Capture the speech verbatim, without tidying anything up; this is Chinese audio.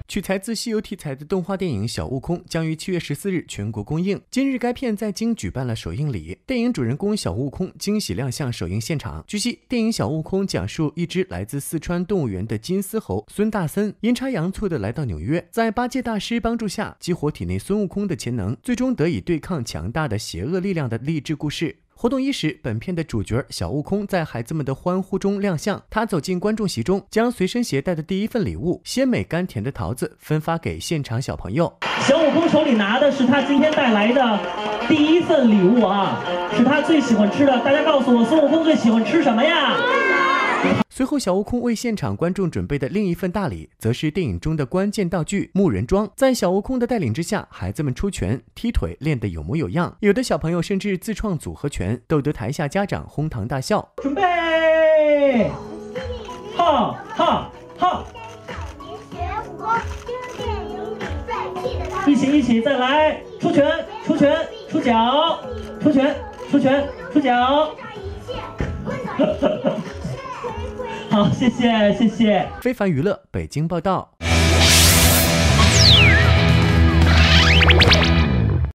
取材自西游题材的动画电影《小悟空》将于七月十四日全国公映。今日该片在京举办了首映礼，电影主人公小悟空惊喜亮相首映现场。据悉，电影《小悟空》讲述一只来自四川动物园的金丝猴孙大森阴差阳错地来到纽约，在八戒大师帮助下激活体内孙悟空的潜能，最终得以对抗强大的邪恶力量的励志故事。活动伊始，本片的主角小悟空在孩子们的欢呼中亮相。他走进观众席中，将随身携带的第一份礼物——鲜美甘甜的桃子分发给现场小朋友。 小悟空手里拿的是他今天带来的第一份礼物啊，是他最喜欢吃的。大家告诉我，孙悟空最喜欢吃什么呀？ 随后，小悟空为现场观众准备的另一份大礼，则是电影中的关键道具木人桩。在小悟空的带领之下，孩子们出拳、踢腿，练得有模有样。有的小朋友甚至自创组合拳，逗得台下家长哄堂大笑。 准备，哈哈哈！一起一起再来，出拳出拳出脚，出拳出拳出脚。好，谢谢谢谢。 非凡娱乐北京报道。